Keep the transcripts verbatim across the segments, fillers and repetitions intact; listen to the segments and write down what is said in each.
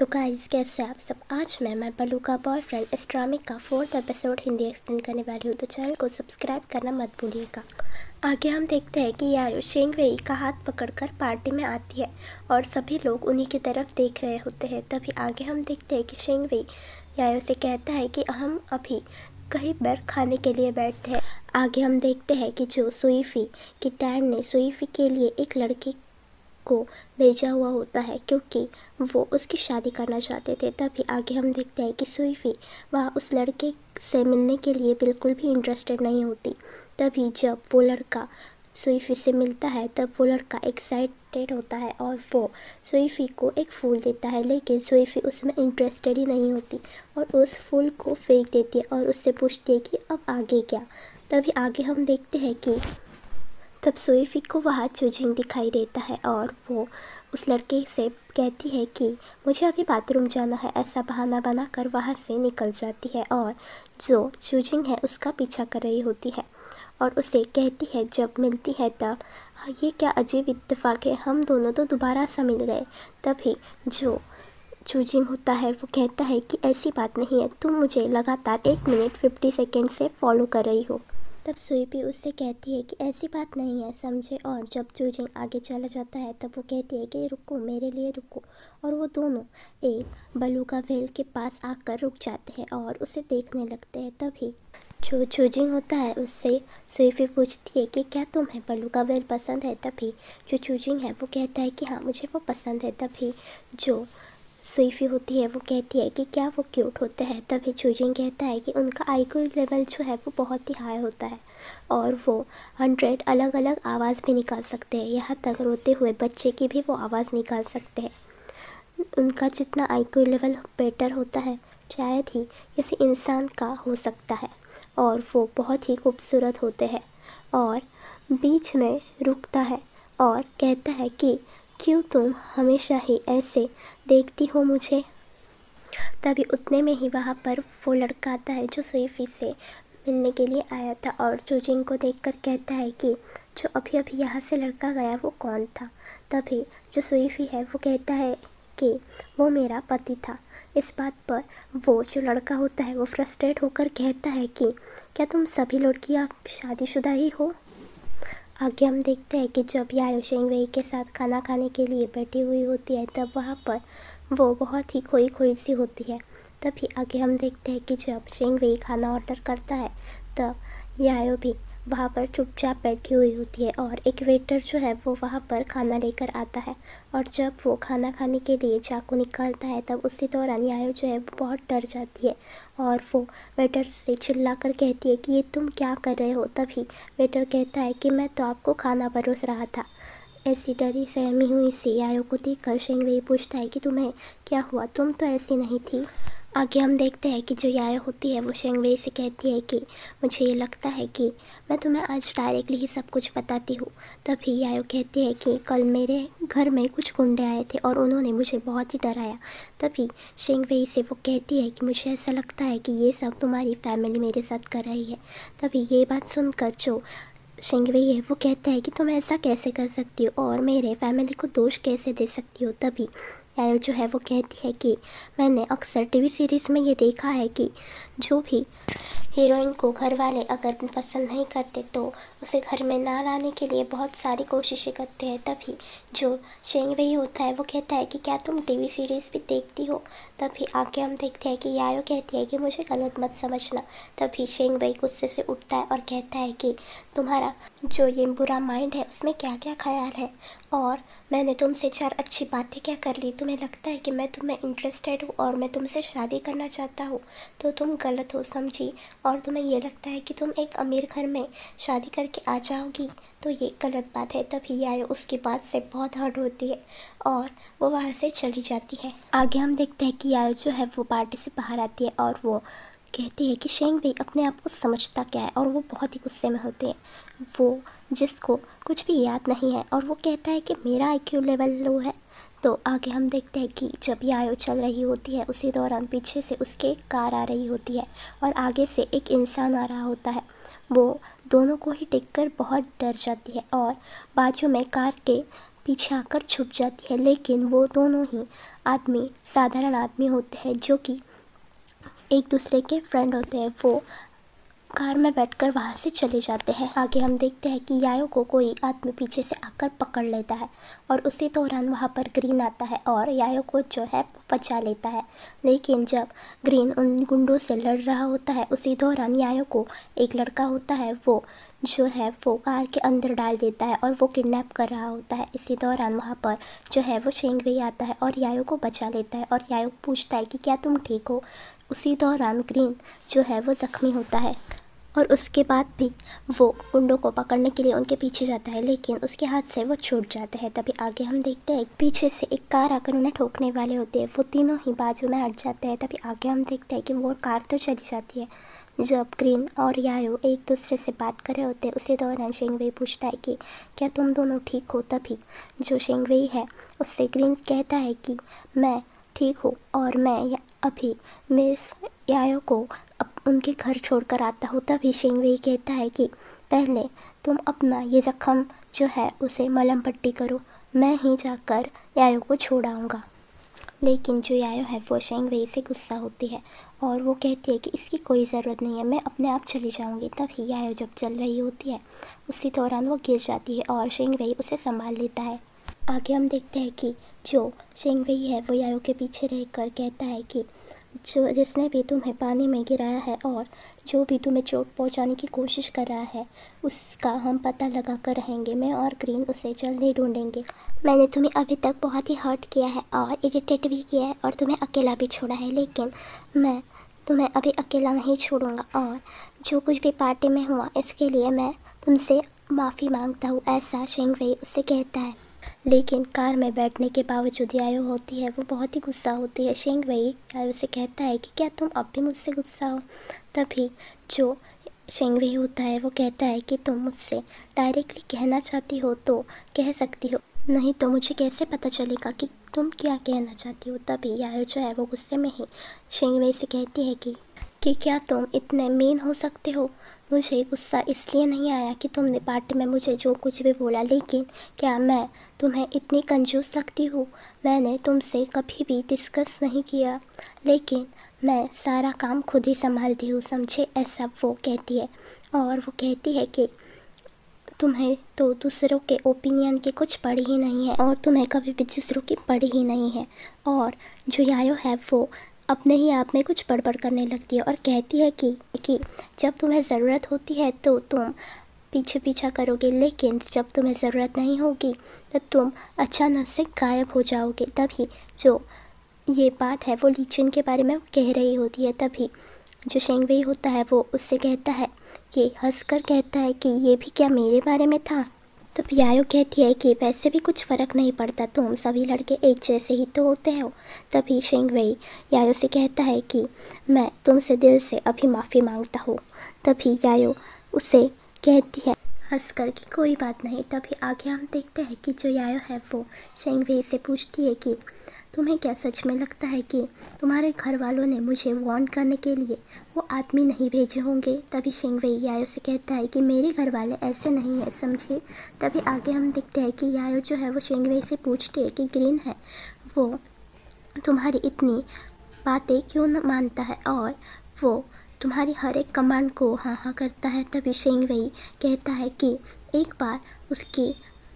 तो गाइस, कैसे आप सब। आज मैं मैं बलू का बॉयफ्रेंड इस ड्रामे का फोर्थ एपिसोड हिंदी एक्सप्लेन करने वाली हूँ, तो चैनल को सब्सक्राइब करना मत भूलिएगा। आगे हम देखते हैं कि यायो शेंग वेई का हाथ पकड़कर पार्टी में आती है और सभी लोग उन्हीं की तरफ देख रहे होते हैं। तभी आगे हम देखते हैं कि शेंग वेई यायो से कहता है कि हम अभी कहीं पर खाने के लिए बैठते हैं। आगे हम देखते हैं कि जो सुईफी की डैड ने सुईफी के लिए एक लड़की को भेजा हुआ होता है क्योंकि वो उसकी शादी करना चाहते थे। तभी आगे हम देखते हैं कि सुईफी वह उस लड़के से मिलने के लिए बिल्कुल भी इंटरेस्टेड नहीं होती। तभी जब वो लड़का सुईफी से मिलता है तब वो लड़का एक्साइटेड होता है और वो सुईफी को एक फूल देता है, लेकिन सुईफी उसमें इंटरेस्टेड ही नहीं होती और उस फूल को फेंक देती है और उससे पूछती है कि अब आगे क्या। तभी आगे हम देखते हैं कि तब सुईफी को वहाँ चूजिंग दिखाई देता है और वो उस लड़के से कहती है कि मुझे अभी बाथरूम जाना है। ऐसा बहाना बनाकर वहाँ से निकल जाती है और जो चूजिंग है उसका पीछा कर रही होती है और उसे कहती है जब मिलती है तब, हाँ, ये क्या अजीब इत्तेफाक है, हम दोनों तो दोबारा सा मिल गए। तभी जो चूजिंग होता है वो कहता है कि ऐसी बात नहीं है, तुम मुझे लगातार एक मिनट फिफ्टी सेकेंड से फॉलो कर रही हो। तब सुईफी उससे कहती है कि ऐसी बात नहीं है, समझे। और जब चूजिंग आगे चला जाता है तब वो कहती है कि रुको, मेरे लिए रुको। और वो दोनों एक बलूगा व्हेल के पास आकर रुक जाते हैं और उसे देखने लगते हैं। तभी जो चूजिंग होता है उससे सुईफी पूछती है कि क्या तुम्हें बलूगा व्हेल पसंद है। तभी जो चूजिंग है वो कहता है कि हाँ, मुझे वो पसंद है। तभी जो सुईफी होती है वो कहती है कि क्या वो क्यूट होते हैं। तभी चूजिंग कहता है कि उनका आईक्यू लेवल जो है वो बहुत ही हाई होता है और वो हंड्रेड अलग अलग आवाज़ भी निकाल सकते हैं, यहाँ तक रोते हुए बच्चे की भी वो आवाज़ निकाल सकते हैं। उनका जितना आईक्यू लेवल बेटर होता है शायद ही किसी इंसान का हो सकता है और वो बहुत ही खूबसूरत होते हैं। और बीच में रुकता है और कहता है कि क्यों तुम हमेशा ही ऐसे देखती हो मुझे। तभी उतने में ही वहाँ पर वो लड़का आता है जो सुईफी से मिलने के लिए आया था और चूजिंग को देखकर कहता है कि जो अभी अभी यहाँ से लड़का गया वो कौन था। तभी जो सुईफी है वो कहता है कि वो मेरा पति था। इस बात पर वो जो लड़का होता है वो फ्रस्ट्रेट होकर कहता है कि क्या तुम सभी लड़कियाँ शादीशुदा ही हो। आगे हम देखते हैं कि जब यायो शेंग वेई के साथ खाना खाने के लिए बैठी हुई होती है तब वहाँ पर वो बहुत ही खोई खोई सी होती है। तभी आगे हम देखते हैं कि जब शेंग वेई खाना ऑर्डर करता है तब यायो भी वहाँ पर चुपचाप बैठी हुई होती है और एक वेटर जो है वो वहाँ पर खाना लेकर आता है और जब वो खाना खाने के लिए चाकू निकालता है तब उसी दौरान यायो जो है वो बहुत डर जाती है और वो वेटर से चिल्लाकर कहती है कि ये तुम क्या कर रहे हो। तभी वेटर कहता है कि मैं तो आपको खाना परोस रहा था। ऐसी डरी सहमी हुई सी यायो को देखकर शेंग वेई पूछता है कि तुम्हें क्या हुआ, तुम तो ऐसी नहीं थी। आगे हम देखते हैं कि जो यायो होती है वो शेंग वेई से कहती है कि मुझे ये लगता है कि मैं तुम्हें आज डायरेक्टली ही सब कुछ बताती हूँ। तभी यायो कहती है कि कल मेरे घर में कुछ गुंडे आए थे और उन्होंने मुझे बहुत ही डराया। तभी शेंग वेई से वो कहती है कि मुझे ऐसा लगता है कि ये सब तुम्हारी फैमिली मेरे साथ कर रही है। तभी ये बात सुनकर जो शेंग वेई है वो कहता है कि तुम ऐसा कैसे कर सकती हो और मेरे फैमिली को दोष कैसे दे सकती हो। तभी यायो जो है वो कहती है कि मैंने अक्सर टीवी सीरीज़ में ये देखा है कि जो भी हीरोइन को घर वाले अगर पसंद नहीं करते तो उसे घर में ना लाने के लिए बहुत सारी कोशिशें करते हैं। तभी जो शेंग वेई होता है वो कहता है कि क्या तुम टीवी सीरीज़ भी देखती हो। तभी आगे हम देखते हैं कि यायो कहती है कि मुझे गलत मत समझना। तभी शेंग वेई गुस्से से उठता है और कहता है कि तुम्हारा जो ये बुरा माइंड है उसमें क्या क्या ख्याल है और मैंने तुमसे चार अच्छी बातें क्या कर ली, तुम्हें लगता है कि मैं तुम्हें इंटरेस्टेड हूँ और मैं तुमसे शादी करना चाहता हूँ, तो तुम गलत हो समझी। और तुम्हें ये लगता है कि तुम एक अमीर घर में शादी करके आ जाओगी, तो ये गलत बात है। तभी यायो उसकी बात से बहुत हर्ट होती है और वो वहाँ से चली जाती है। आगे हम देखते हैं कि यायो जो है वो पार्टी से बाहर आती है और वो कहती है कि शेंग वेई अपने आप को समझता क्या है और वो बहुत ही गुस्से में होते हैं, वो जिसको कुछ भी याद नहीं है और वो कहता है कि मेरा आईक्यू लेवल लो है। तो आगे हम देखते हैं कि जब यायो चल रही होती है उसी दौरान पीछे से उसके कार आ रही होती है और आगे से एक इंसान आ रहा होता है। वो दोनों को ही देखकर बहुत डर जाती है और बाजू में कार के पीछे आकर छुप जाती है। लेकिन वो दोनों ही आदमी साधारण आदमी होते हैं जो कि एक दूसरे के फ्रेंड होते हैं। वो कार में बैठकर वहाँ से चले जाते हैं। आगे हम देखते हैं कि यायो को कोई आदमी पीछे से आकर पकड़ लेता है और उसी दौरान वहाँ पर ग्रीन आता है और यायो को जो है बचा लेता है। लेकिन जब ग्रीन उन गुंडों से लड़ रहा होता है उसी दौरान यायो को एक लड़का होता है वो जो है वो कार के अंदर डाल देता है और वो किडनैप कर रहा होता है। इसी दौरान वहाँ पर जो है वो शेंग वेई आता है और यायो को बचा लेता है और यायो पूछता है कि क्या तुम ठीक हो। उसी दौरान ग्रीन जो है वो ज़ख्मी होता है और उसके बाद भी वो गुंडों को पकड़ने के लिए उनके पीछे जाता है, लेकिन उसके हाथ से वो छूट जाते हैं। तभी आगे हम देखते हैं पीछे से एक कार आकर उन्हें ठोकने वाले होते हैं। वो तीनों ही बाजू में हट जाते हैं। तभी आगे हम देखते हैं कि वो कार तो चली जाती है। जब ग्रीन और यायो एक दूसरे से बात कर रहे होते हैं उसी दौरान शेंग वेई पूछता है कि क्या तुम दोनों ठीक हो। तभी जो शेंग वेई है उससे ग्रीन कहता है कि मैं ठीक हूँ और मैं अभी मिस यायो को अब उनके घर छोड़कर आता हूँ। तभी शेंग वेई कहता है कि पहले तुम अपना ये ज़ख्म जो है उसे मलहम पट्टी करो, मैं ही जाकर यायो को छोड़ाऊँगा। लेकिन जो यायो है वो शेंग वेई से गुस्सा होती है और वो कहती है कि इसकी कोई ज़रूरत नहीं है, मैं अपने आप चली जाऊँगी। तभी यायो जब चल रही होती है उसी दौरान वो गिर जाती है और शेंग वेई उसे संभाल लेता है। आगे हम देखते हैं कि जो शेंग वेई है वो यायो के पीछे रहकर कहता है कि जो जिसने भी तुम्हें पानी में गिराया है और जो भी तुम्हें चोट पहुंचाने की कोशिश कर रहा है उसका हम पता लगा कर रहेंगे। मैं और ग्रीन उसे जल्द ही ढूंढेंगे। मैंने तुम्हें अभी तक बहुत ही हर्ट किया है और इरिटेट भी किया है और तुम्हें अकेला भी छोड़ा है, लेकिन मैं तुम्हें अभी अकेला नहीं छोड़ूंगा और जो कुछ भी पार्टी में हुआ इसके लिए मैं तुमसे माफ़ी मांगता हूँ, ऐसा शेंग वेई उससे कहता है। लेकिन कार में बैठने के बावजूद यायो होती है वो बहुत ही गुस्सा होती है। शेंग वेई यायो से कहता है कि क्या तुम अब भी मुझसे गुस्सा हो। तभी जो शेंग वेई होता है वो कहता है कि तुम मुझसे डायरेक्टली कहना चाहती हो तो कह सकती हो, नहीं तो मुझे कैसे पता चलेगा कि तुम क्या कहना चाहती हो। तभी यायो जो है वो गुस्से में ही शेंग वेई से कहती है कि कि क्या तुम इतने मीन हो सकते हो। मुझे गुस्सा इसलिए नहीं आया कि तुमने पार्टी में मुझे जो कुछ भी बोला, लेकिन क्या मैं तुम्हें इतनी कंजूस लगती हूँ। मैंने तुमसे कभी भी डिस्कस नहीं किया, लेकिन मैं सारा काम खुद ही संभालती हूँ, समझे, ऐसा वो कहती है। और वो कहती है कि तुम्हें तो दूसरों के ओपिनियन की कुछ पड़ी ही नहीं है और तुम्हें कभी भी दूसरों की पड़ी ही नहीं है। और जो यायो है वो अपने ही आप में कुछ बड़बड़ करने लगती है और कहती है कि कि जब तुम्हें ज़रूरत होती है तो तुम पीछे पीछा करोगे, लेकिन जब तुम्हें ज़रूरत नहीं होगी तो तुम अचानक से गायब हो जाओगे। तभी जो ये बात है वो ली चुन के बारे में कह रही होती है। तभी जो शेंग वेई होता है वो उससे कहता है कि हंसकर कहता है कि ये भी क्या मेरे बारे में था। तब यायो कहती है कि वैसे भी कुछ फ़र्क नहीं पड़ता, तुम सभी लड़के एक जैसे ही तो होते हो। तभी शेंग वेई यायो से कहता है कि मैं तुमसे दिल से अभी माफ़ी मांगता हूँ। तभी यायो उसे कहती है हंसकर कि कोई बात नहीं। तभी आगे हम देखते हैं कि जो यायो है वो शेंग वेई से पूछती है कि तुम्हें क्या सच में लगता है कि तुम्हारे घर वालों ने मुझे वार्न करने के लिए वो आदमी नहीं भेजे होंगे। तभी शेंग वेई यायो से कहता है कि मेरे घर वाले ऐसे नहीं है, समझे। तभी आगे हम देखते हैं कि यायो जो है वो शेंग वेई से पूछती है कि ग्रीन है वो तुम्हारी इतनी बातें क्यों न मानता है और वो तुम्हारी हर एक कमांड को हाँ हाँ करता है। तभी शेंग वेई कहता है कि एक बार उसकी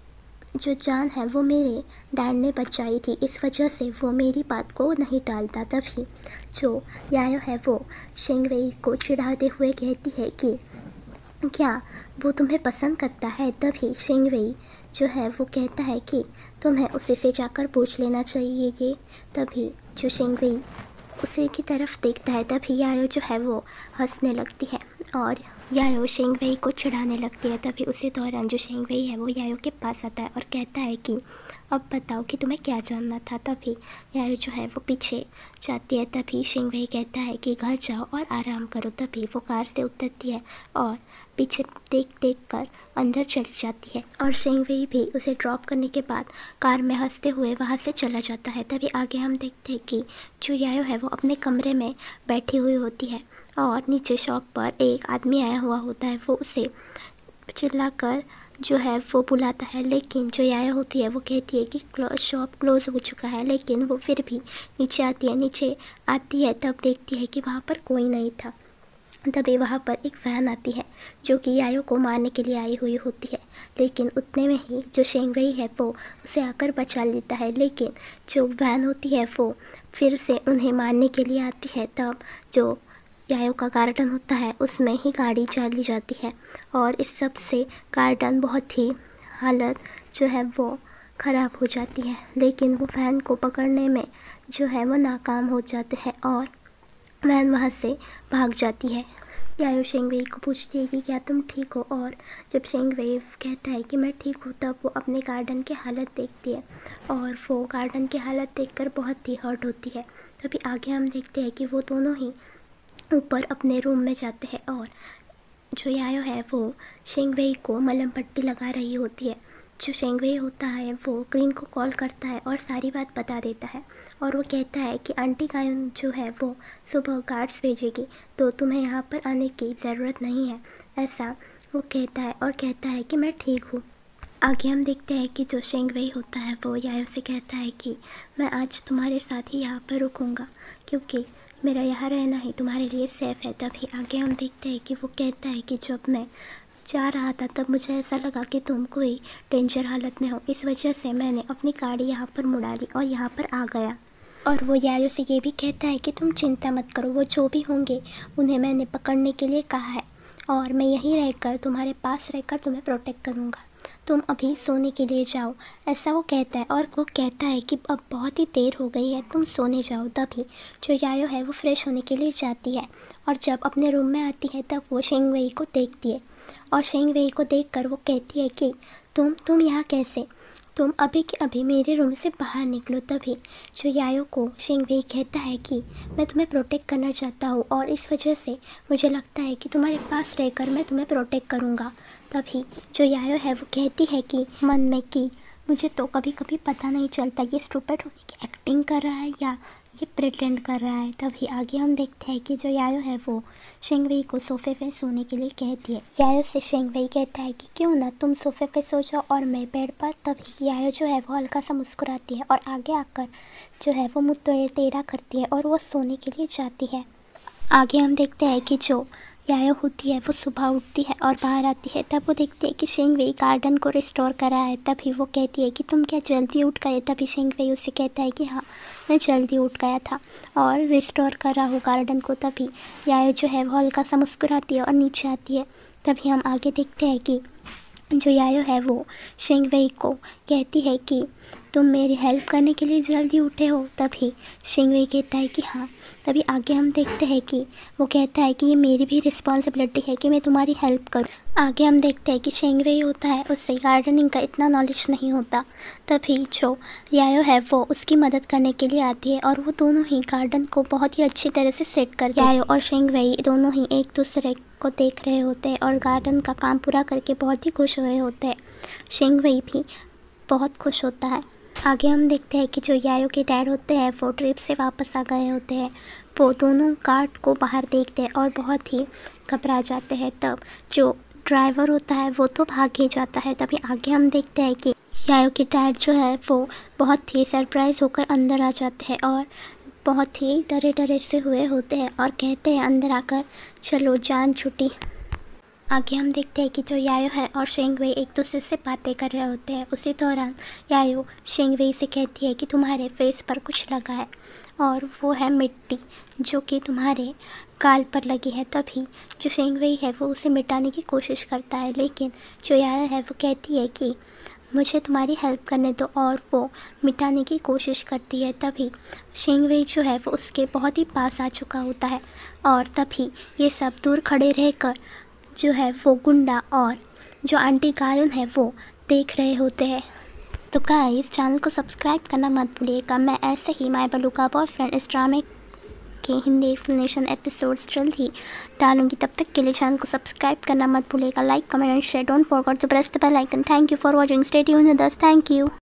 जो जान है वो मेरे डैड ने बचाई थी, इस वजह से वो मेरी बात को नहीं टालता। तभी जो यायो है वो शेंग वेई को चिढ़ाते हुए कहती है कि क्या वो तुम्हें पसंद करता है। तभी शेंग वेई जो है वो कहता है कि तुम्हें उसी से जाकर पूछ लेना चाहिए ये। तभी जो शेंग वेई उसी की तरफ देखता है तभी यायो जो है वो हंसने लगती है और यायो शेंग वेई को चिढ़ाने लगती है। तभी उसी दौरान जो शेंग वेई है वो यायो के पास आता है और कहता है कि अब बताओ कि तुम्हें क्या जानना था। तभी यायो जो है वो पीछे जाती है। तभी शेंग वेई कहता है कि घर जाओ और आराम करो। तभी वो कार से उतरती है और पीछे देख देख कर अंदर चली जाती है और शेंग वेई भी उसे ड्रॉप करने के बाद कार में हंसते हुए वहाँ से चला जाता है। तभी आगे हम देखते हैं कि जो यायो है वो अपने कमरे में बैठी हुई होती है और नीचे शॉप पर एक आदमी आया हुआ होता है। वो उसे चिल्लाकर जो है वो बुलाता है, लेकिन जो यायो होती है वो कहती है कि शॉप क्लोज हो चुका है, लेकिन वो फिर भी नीचे आती है। नीचे आती है तब देखती है कि वहाँ पर कोई नहीं था। तभी वहाँ पर एक वैन आती है जो कि यायो को मारने के लिए आई हुई होती है, लेकिन उतने में ही जो शेंग वेई है वो उसे आकर बचा लेता है। लेकिन जो वैन होती है वो फिर से उन्हें मारने के लिए आती है। तब जो यायो का गार्डन होता है उसमें ही गाड़ी चली जाती है और इस सब से गार्डन बहुत ही हालत जो है वो ख़राब हो जाती है। लेकिन वो वैन को पकड़ने में जो है वो नाकाम हो जाते हैं और वैन वहाँ से भाग जाती है। यायो शेंग वेई को पूछती है कि क्या तुम ठीक हो, और जब शेंग वेई कहता है कि मैं ठीक हूँ तब वो अपने गार्डन की हालत देखती है और वो गार्डन की हालत देखकर बहुत ही हर्ट होती है। तभी आगे हम देखते हैं कि वो दोनों ही ऊपर अपने रूम में जाते हैं और जो यायो है वो शेंग वेई को मलहम पट्टी लगा रही होती है। जो शेंग वेई होता है वो क्रीन को कॉल करता है और सारी बात बता देता है और वो कहता है कि आंटी गायन जो है वो सुबह गार्ड्स भेजेगी, तो तुम्हें यहाँ पर आने की ज़रूरत नहीं है, ऐसा वो कहता है और कहता है कि मैं ठीक हूँ। आगे हम देखते हैं कि जो शेंग वेई होता है वो यायो से कहता है कि मैं आज तुम्हारे साथ ही यहाँ पर रुकूँगा क्योंकि मेरा यहाँ रहना ही तुम्हारे लिए सेफ़ है। तभी आगे हम देखते हैं कि वो कहता है कि जब मैं जा रहा था तब मुझे ऐसा लगा कि तुम कोई डेंजर हालत में हो, इस वजह से मैंने अपनी गाड़ी यहाँ पर मुड़ा ली और यहाँ पर आ गया। और वो यायो से ये भी कहता है कि तुम चिंता मत करो, वो जो भी होंगे उन्हें मैंने पकड़ने के लिए कहा है और मैं यहीं रहकर तुम्हारे पास रहकर तुम्हें प्रोटेक्ट करूँगा, तुम अभी सोने के लिए जाओ, ऐसा वो कहता है। और वो कहता है कि अब बहुत ही देर हो गई है, तुम सोने जाओ। तभी जो यायो है वो फ्रेश होने के लिए जाती है और जब अपने रूम में आती है तब वो शेंग वेई को देखती है और शेंग वेई को देखकर वो कहती है कि तुम तुम यहाँ कैसे, तुम अभी के अभी मेरे रूम से बाहर निकलो। तभी जो यायो को शेंग वेई कहता है कि मैं तुम्हें प्रोटेक्ट करना चाहता हूँ और इस वजह से मुझे लगता है कि तुम्हारे पास रहकर मैं तुम्हें प्रोटेक्ट करूँगा। तभी जो यायो है वो कहती है कि मन में कि मुझे तो कभी कभी पता नहीं चलता ये स्टूपिड होने की एक्टिंग कर रहा है या ये प्रिटेंड कर रहा है। तभी आगे हम देखते हैं कि जो यायो है वो शेंग वेई को सोफ़े पे सोने के लिए कहती है। यायो से शेंग वेई कहता है कि क्यों ना तुम सोफ़े पे सो जाओ और मैं बेड पर। तभी यायो जो है वो हल्का सा मुस्कुराती है और आगे आकर जो है वो मुँह टेढ़ा करती है और वो सोने के लिए जाती है। आगे हम देखते हैं कि जो यायो होती है वो सुबह उठती है और बाहर आती है। तब वो देखती है कि शेंग वेई गार्डन को रिस्टोर कर रहा है। तभी वो कहती है कि तुम क्या जल्दी उठ गए। तभी शेंग वेई उससे कहता है कि हाँ मैं जल्दी उठ गया था और रिस्टोर कर रहा हूँ गार्डन को। तभी यायो जो है वो हल्का सा मुस्कुराती है और नीचे आती है। तभी हम आगे देखते हैं कि जो यायो है वो शेंग वेई को कहती है कि तुम मेरी हेल्प करने के लिए जल्दी उठे हो। तभी शेंग वेई कहता है कि हाँ। तभी आगे हम देखते हैं कि वो कहता है कि ये मेरी भी रिस्पॉन्सिबिलिटी है कि मैं तुम्हारी हेल्प करूँ। आगे हम देखते हैं कि शेंग वेई होता है उससे गार्डनिंग का इतना नॉलेज नहीं होता। तभी जो यायो है वो उसकी मदद करने के लिए आती है और वो दोनों ही गार्डन को बहुत ही अच्छी तरह से सेट कर यायो और शेंग वेई दोनों ही एक दूसरे को देख रहे होते हैं और गार्डन का काम पूरा करके बहुत ही खुश हुए होते हैं। शेंग वेई भी बहुत खुश होता है। आगे हम देखते हैं कि जो यायो के डैड होते हैं वो ट्रिप से वापस आ गए होते हैं। वो दोनों कार्ट को बाहर देखते हैं और बहुत ही घबरा जाते हैं। तब जो ड्राइवर होता है वो तो भाग ही जाता है। तभी आगे हम देखते हैं कि यायो के डैड जो है वो बहुत ही सरप्राइज़ होकर अंदर आ जाते हैं और बहुत ही डरे डरे से हुए होते हैं और कहते हैं अंदर आकर चलो जान छुट्टी। आगे हम देखते हैं कि जो यायो है और शेंग वेई एक दूसरे से बातें कर रहे होते हैं। उसी दौरान यायो शेंग वेई से कहती है कि तुम्हारे फेस पर कुछ लगा है और वो है मिट्टी जो कि तुम्हारे गाल पर लगी है। तभी जो शेंग वेई है वो उसे मिटाने की कोशिश करता है, लेकिन जो यायो है वो कहती है कि मुझे तुम्हारी हेल्प करने दो और वो मिटाने की कोशिश करती है। तभी शेंग वेई जो है वो उसके बहुत ही पास आ चुका होता है और तभी ये सब दूर खड़े रहकर जो है वो गुंडा और जो आंटी गायन है वो देख रहे होते हैं। तो गाइस चैनल को सब्सक्राइब करना मत भूलिएगा। मैं ऐसे ही माय बलूका बॉयफ्रेंड इस ड्रामे के हिंदी एक्सप्लेनेशन एपिसोड्स जल्द ही डालूंगी। तब तक के लिए चैनल को सब्सक्राइब करना मत भूलिएगा। Like comment and share, don't forget to press the bell icon. Thank you for watching, stay tuned with us, thank you.